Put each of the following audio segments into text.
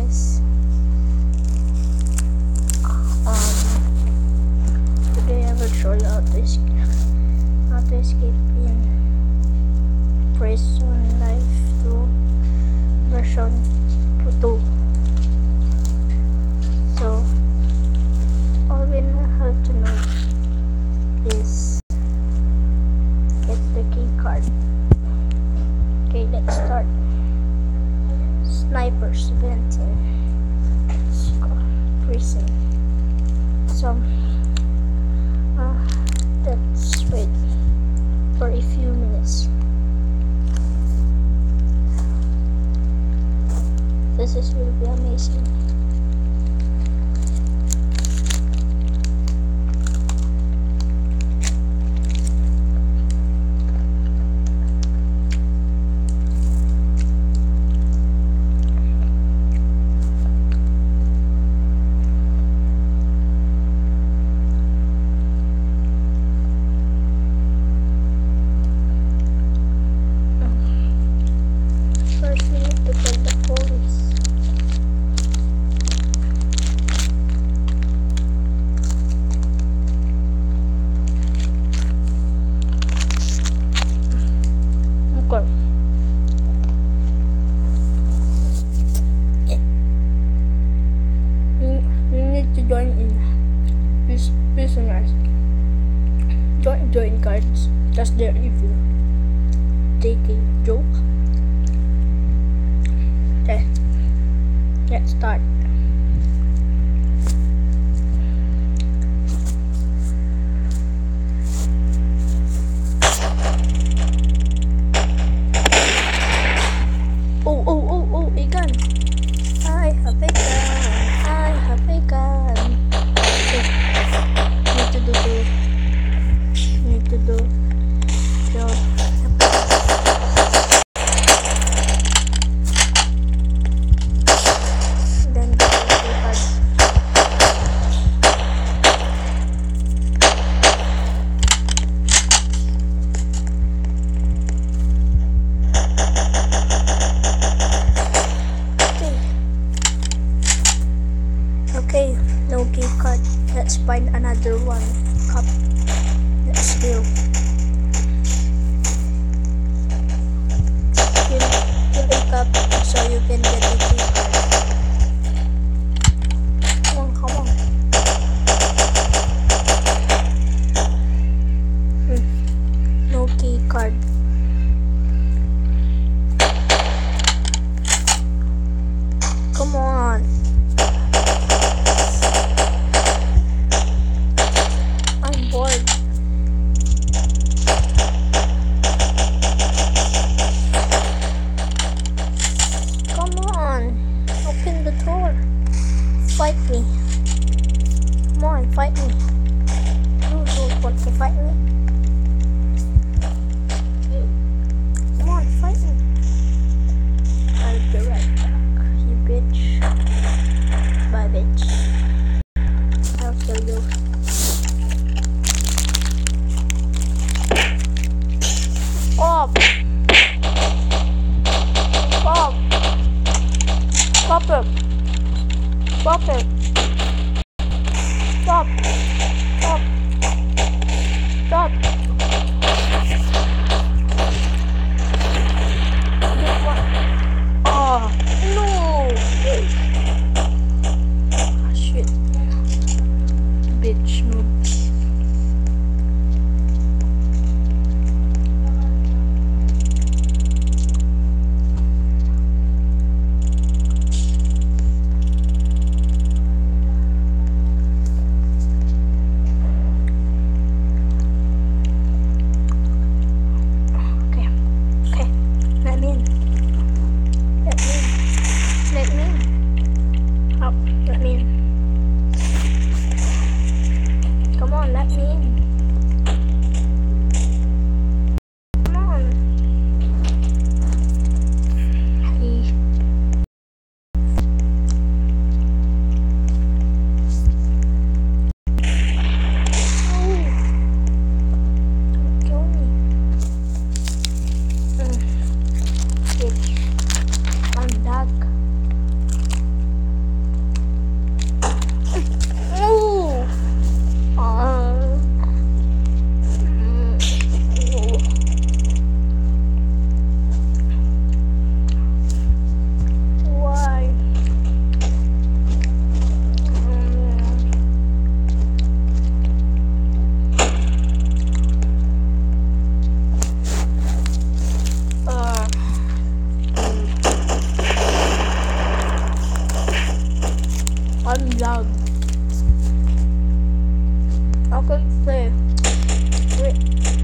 guys. Today I will show you how to escape in Prison Life 2 version 2. So all we have to know is get the key card. Okay, let's start. Snipers venting. Let's go. Prison. So let's wait for a few minutes. Will be amazing. First we need to tell the police. Okay. You need to join in prisoners. Don't join cards, just they're evil. Take a joke. Okay, let's start. Oh, a gun. I have a gun. Okay, need to do job. Okay, no key card. Let's find another one. Cup. Let's deal. Kill a cup so you can get a key card. Come on. No key card. Come on. I'm bored. Come on. Open the door. Fight me. Come on, fight me. You don't want to fight me. Come on, fight me. I'll be right back, you bitch. Bye, bitch. I'll kill you. Stop! Stop it! Stop it! Stop! Stop! Stop! Oh no! Ah, shit! Bitch, no. I'm loud. I can play. Wait.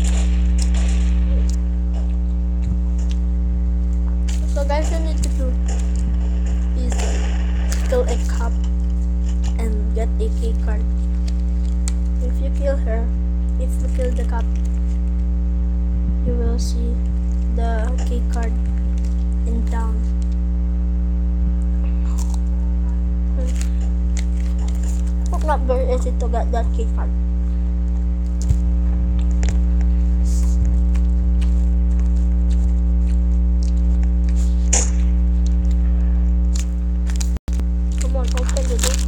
So guys, you need to do is kill a cop and get a key card. If you kill her, if you kill the cop, you will see the key card in town. It's not very easy to get that key card. Come on, open the door.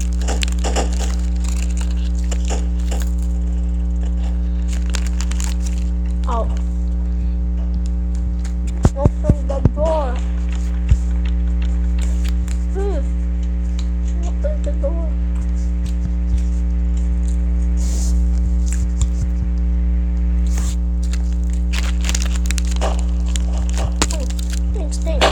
Oh. Open the door. Open the door. Stay.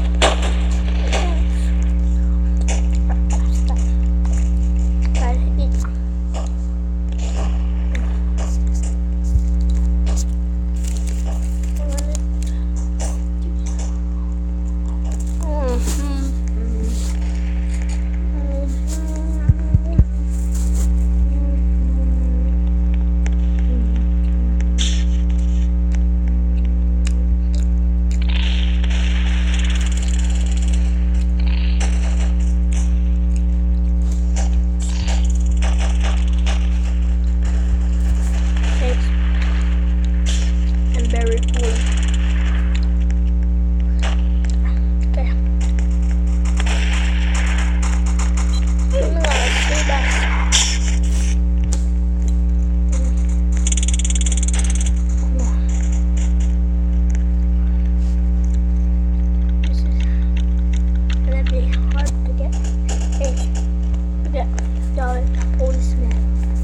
Very cool. Okay. Let's do that. This is gonna be hard to get. Hey, get the policeman.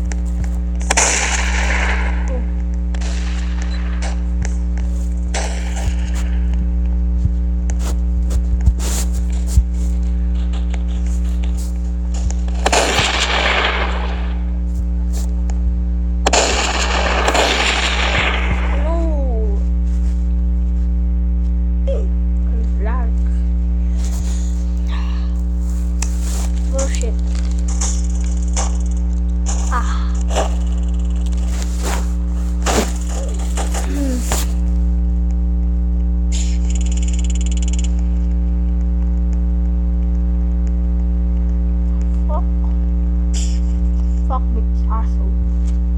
Bullshit. Fuck. Fuck this asshole.